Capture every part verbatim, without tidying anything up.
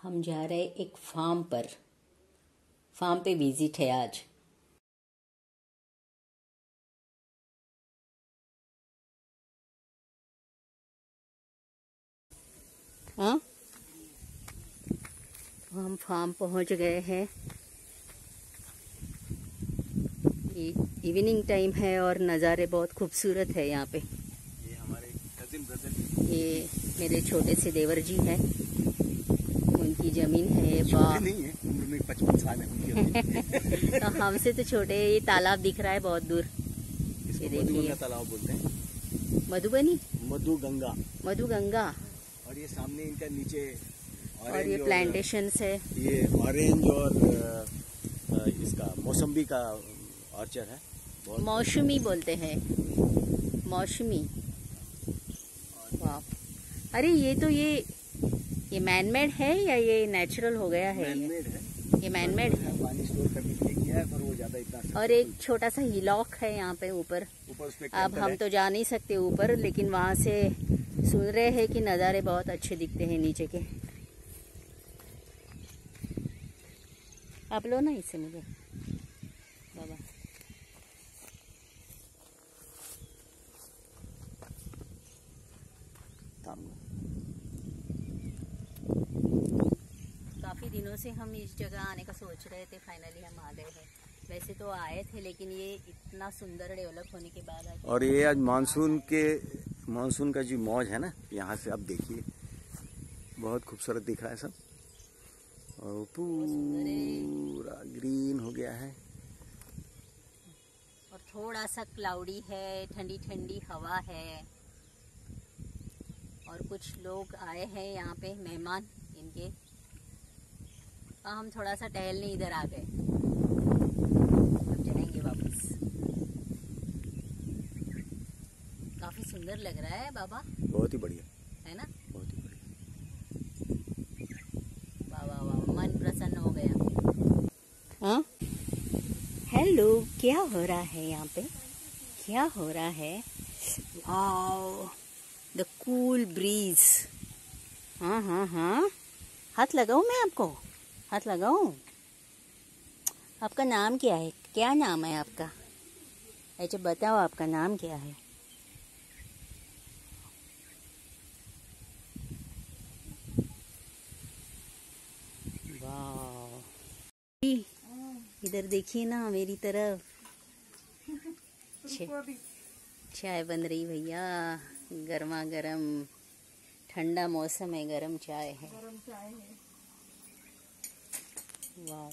हम जा रहे एक फार्म पर। फार्म पे विजिट है आज। हाँ, हम फार्म पहुंच गए हैं। इवनिंग टाइम है और नज़ारे बहुत खूबसूरत है यहाँ पे। ये हमारे कजिन ब्रदर, ये मेरे छोटे से देवर जी हैं, उनकी जमीन है। वाह, नहीं है, उम्र में पचपन साल है उनकी। तो हमसे तो छोटे। ये तालाब दिख रहा है बहुत दूर, ये देखिए। तालाब बोलते हैं, मधुबनी, मधु गंगा, मधु गंगा। और ये सामने इनका नीचे और ये प्लांटेशन है। ये ऑरेंज और इसका मौसम्बी का ऑर्चर्ड है। मौसमी बोलते हैं, मौसमी। वाह, अरे ये तो ये ये मैनमेड है या ये नेचुरल हो गया है? मैनमेड है, ये मैनमेड है। पानी स्टोर करने के लिए किया है, पर वो ज्यादा इतना। और एक छोटा सा हिलॉक है यहाँ पे ऊपर। अब हम तो जा नहीं सकते ऊपर, लेकिन वहाँ से सुन रहे हैं कि नज़ारे बहुत अच्छे दिखते हैं नीचे के। आप लो ना इससे मुझे बाबा। काफ़ी दिनों से हम इस जगह आने का सोच रहे थे, फाइनली हम आ गए हैं। वैसे तो आए थे, लेकिन ये इतना सुंदर डेवलप होने के बाद आज। और ये आज मानसून के मानसून का जो मौज है ना, यहाँ से अब देखिए बहुत खूबसूरत दिख रहा है सब, और पूरा ग्रीन हो गया है। और थोड़ा सा क्लाउडी है, ठंडी ठंडी हवा है। और कुछ लोग आए हैं यहाँ पे, मेहमान इनके। और हम थोड़ा सा टहलने इधर आ गए, अब जाएंगे वापस। काफी सुंदर लग रहा है बाबा, बहुत ही बढ़िया है ना? बहुत ही बढ़िया। वाह वाह वाह, मन प्रसन्न हो गया। हाँ, हेलो, क्या हो रहा है यहाँ पे? क्या हो रहा है? Wow, the cool breeze. हाँ हाँ हाँ, हाथ लगाऊं मैं आपको? हाथ लगाऊं? आपका नाम क्या है? क्या नाम है आपका? अच्छा बताओ, आपका नाम क्या है? वाह, इधर देखिए ना मेरी तरफ। चाय बन रही भैया, गर्मा गर्म। ठंडा मौसम है, गर्म चाय है। वाह,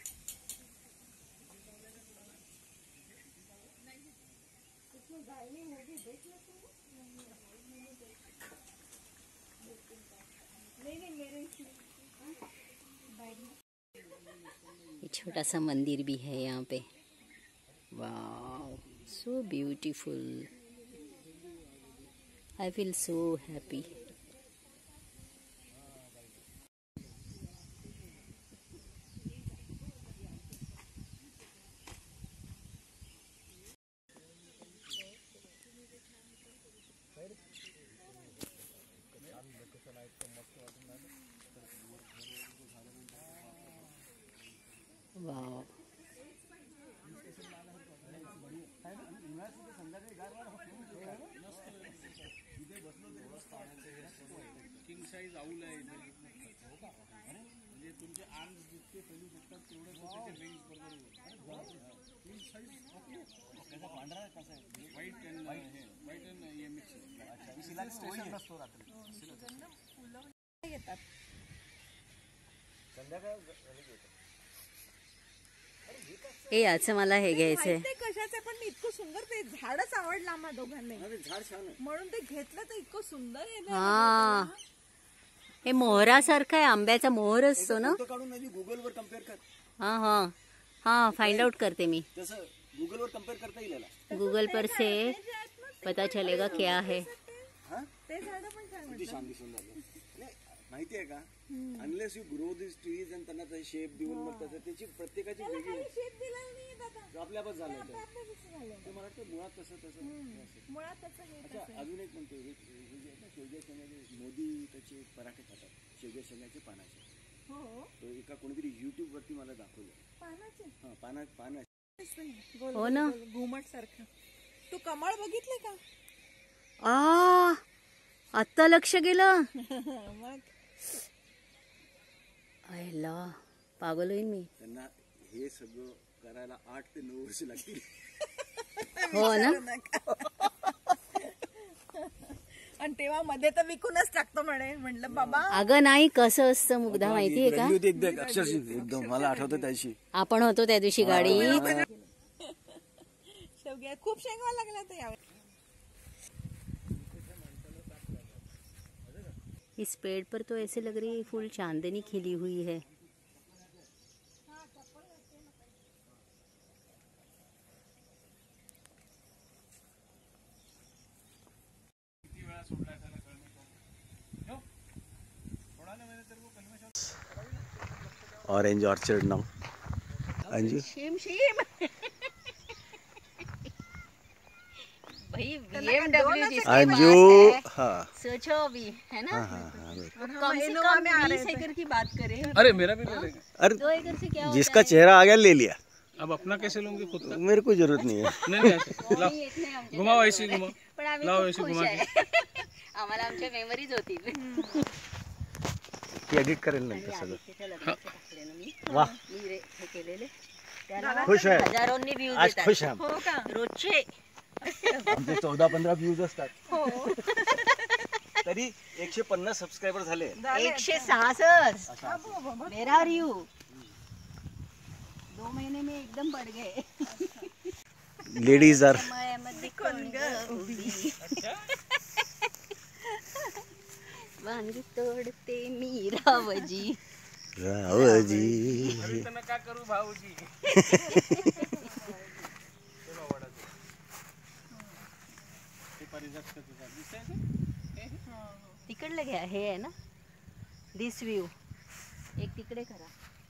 ये छोटा सा मंदिर भी है यहाँ पे। वाह, so beautiful. I feel so happy. वाह, किंग साइज आऊल आहे इथे, म्हणजे तुमचे आर्म्स जितके फैलू शकतात तेवढे त्याचे विंग्स बरोबर. किंग साइज कसा पांढरा कसा आहे, व्हाईट अँड हे व्हाईट अँड हे मिक्स. स्टेशनला स्टोर राहतो. येतात संध्याकाळ. हे याचं मला हे घ्यायचंय. कशाचं पण इतकं सुंदर, ते झाडच आवडलं आम्हा दोघांना, झाड छान आहे म्हणून ते घेतलं. तर इतकं सुंदर आहे. हा, हे मोहरासारखं आहे, आंब्याचा मोहर असतो ना. काढून गुगल वर कम्पेअर कर. हाँ हाँ हाँ, फाइंड आउट करते मी. तसं गुगल वर कम्पेअर करता येईल. गूगल पर से पता चलेगा क्या है. ते झाड पण छान छान दिसून राहिले. माहिती आहे का, unless you grow this trees आणि त्यांना तसे शेप देऊन मग तसं त्याची प्रत्येकाची वेगळी शेप दिला नाही दादा, आपल्यापास झालं होतं. ते मला वाटतं मुळात तसं तसं मुळात त्याचं हे. अच्छा, अजून एक म्हणतो, शेवग्या शेंगाचे मोदी त्याचे पराठे खातात, शेवग्या शेंगाचे पानाचे. तो एका कोणीतरी युट्यूब वरती मला दाखवलं. पानाचे हा पाना पाना गोल हो ना. गोल घुमट सारखं. तू कमळ बघितले का? आ आत्ता लक्ष गेलं. मग आयला पागल होईन मी. त्यांना हे सगळं करायला आठ ते नऊ वर्ष लागतील. हो ना. आणि तेव्हा मध्ये तर विकूनच टाकतो म्हणे. म्हटलं बाबा अगं नाही, कसं असतं मुग्धा माहितीये का? रडली होती एकदम अक्षरशः एकदम मला आठवतं त्याशी. आपण होतो त्या दिवशी गाडीत. शेवग्या खूप शेंगवा लागला तर यावेळी. इस पेड़ पर तो ऐसे लग रही है फुल चांदनी खिली हुई है. Orange orchard now. Anju shame shame भाई बीएमडब्ल्यू जिसके अंजू पास है, हाँ सोचो अभी है ना. हाँ हाँ हाँ बिल्कुल. कम से कम बीस एकड़ की बात करें. अरे मेरा भी ले लेंगे. अरे दो एकड़ से क्या होता जिसका है? चेहरा आ गया ले लिया. अब अपना कैसे लूंगी खुद का? मेरे को जरूरत नहीं है. नहीं नहीं ऐसे. लाओ कोणी येत नाही आमच्या घुमाओ घरी ऐसी बघायला. घुमाओ. पण आम्ही लाव खूप ऐसी खुश घुमा आहे. आम्हाला आमच्या मेमरीज होतील. ती एडिट करेल आणि नंतर सगळं. आदित्यच्या लग्नाचे टाकले ना मी. वाह मी रे हे केलेले त्याला खुश आहे. हजारोंनी व्ह्यूज आज येतात खुश आहे. हो का? रोजचे. आमचे चौदा पंधरा व्ह्यूज असतात. हो तरी एकशे पन्नास सबस्क्रायबर झाले. एकशे सहासष्ट मेरा रिव्यू दो महीने में एकदम बढ़ गए. लेडीज आर समयामध्ये कोण गं उभी? वांगी तोडते मी रावजी. रावजी. अभी तो मैं क्या करूं भाऊजी. तिकडलं घ्या, हे आहे ना दिस व्ह्यू. एक तिकडे करा.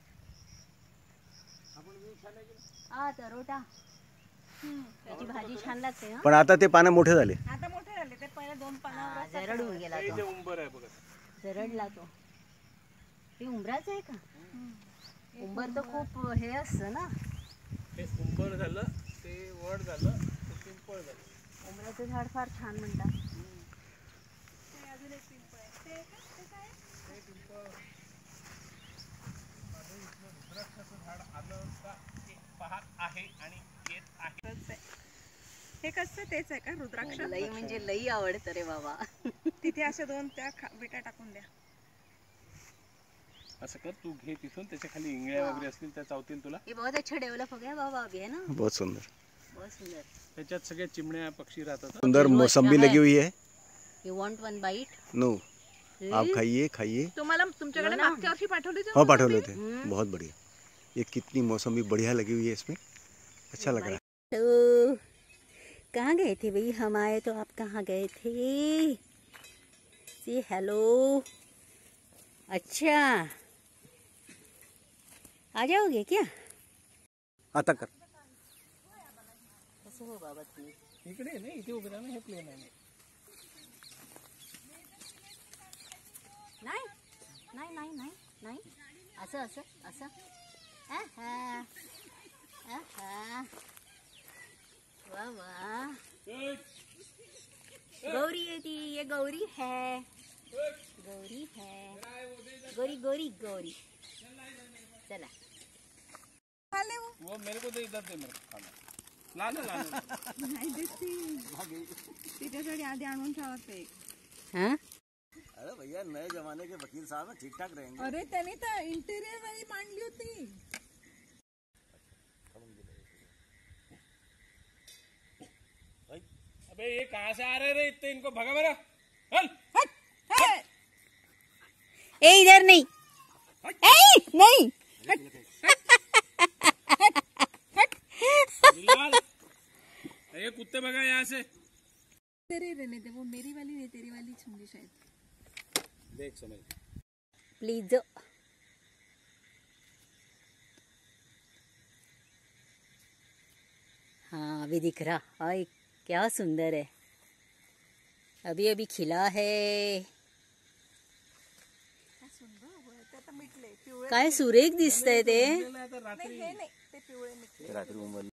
हा तरोटा त्याची भाजी छान लागते. हा पण आता ते पानं मोठे झाले. आता मोठे झाले ते. पहिले दोन पानावर हा, जरडून गेला ते तो. उंबर आहे बघा. जरडला तो. हे उंबराच आहे का? उंबर तर खूप हे असतं ना. ते उंबर झालं, ते वड झालं, ते पिंपळ झालं. उंबराचं झाड फार छान म्हणतात. अजून एक पिंपळ आहे. ते का? ते काय आहे? झाड आलं का ते पाहत आहे आणि येत आहे. तोच आहे. हे कसं तेच आहे का रुद्राक्ष? लई म्हणजे लई आवडतं रे बाबा. तिथे अशा दोन त्या खा- विटा टाकून द्या. असं कर, तू घे तिथून, त्याच्या खाली इंगळ्या वगैरे असतील त्या चावतील तुला. ये बहुत अच्छा डेवलप हो गया बाबा अभी है ना. बहुत सुंदर बहुत सुंदर. त्याच्यात सगळ्या चिमण्या पक्षी राहतात. सुंदर मौसम्बी लगी हुई है. You want one bite? No आप खाइए खाइए. तुम्हाला तुमच्याकडे मागच्या वर्षी पाठवली होती ना हाँ पाठवले थे. हम्म. बहुत बढ़िया. ये कितनी मौसम्बी बढ़िया लगी हुई है इसमें. अच्छा लग रहा है. तो कहाँ गए थे भाई? हम आए तो आप कहाँ गए थे? See hello. अच्छा आ जाओगे क्या? आता कर. कसं हो बाबा तुम्ही? इकडे नाही, इथे उभे राहा ना. हे प्लेन आहे. नाही नाही नाही नाही नाही असं असं असं. आहा आहा वाह वाह. गौरी है ती. ये गौरी है. गौरी है. गौरी गौरी गौरी. चला खाले वो. वो मेरे को दे, इधर दे मेरे को खाना. ला ना ला ना. नाही देते. तिच्यासाठी आधी आणून ठेवत एक. हाँ अरे भैया नए जमाने के वकील साहब हैं, ठीक ठाक रहेंगे. अरे त्याने तर इंटेरियर वाली मांडली होती. अबे ये कहाँ से आ रहे रे इतने? इनको भगा मेरा. चल. हे! ए इधर नहीं. ए नहीं. बिलाल, ये कुत्ते भगा यहाँ से. तेरे रहने दे. वो मेरी वाली नहीं, तेरी वाली होंगी शायद. देख समझ. प्लीज. हाँ अभी दिख रहा. आय क्या सुंदर है. अभी अभी खिला है. सुंदर ते आता मिटले पिवळे काय सुरेख दिसतंय ते. आता रात्री हे नाही ते पिवळे मिटले रात्री उमरली